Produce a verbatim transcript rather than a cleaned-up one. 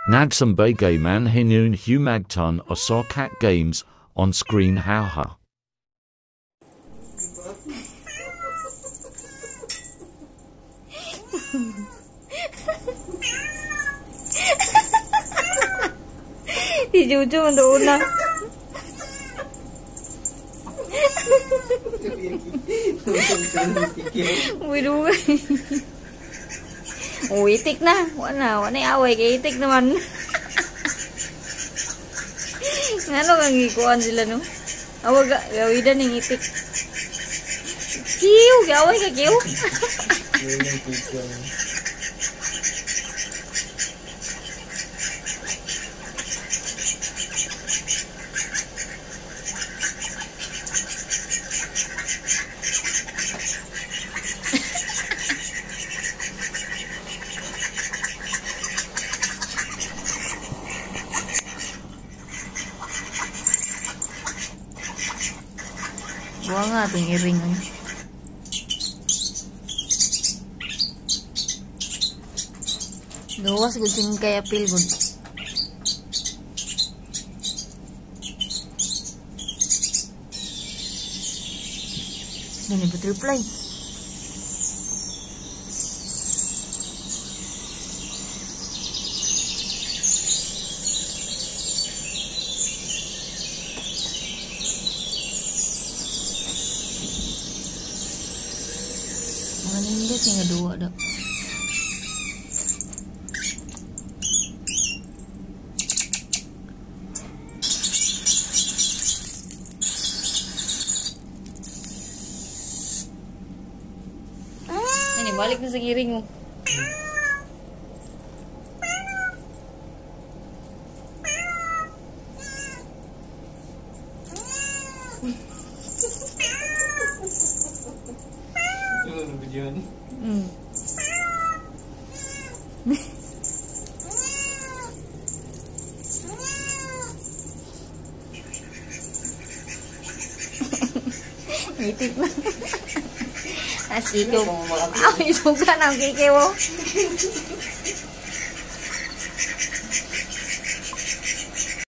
Nagsam bagay man hinun humagtun o saw cat games on screen how ha. Si Jojo doon na. Widugay. Oh, itik na. Wala, wala away kay itik naman. Ngano kang ikuan sila no? Awag gawidan ng itik. Kiw, gaway ka kiw. Buwa nga ating iring. Gawas gud sing kay apil gud. Dani but reply. Manindot nga duwa daw. Ini balik na sa giring mo. Hmm. Itik na. As kiko. Ay, suka ng kiki mo.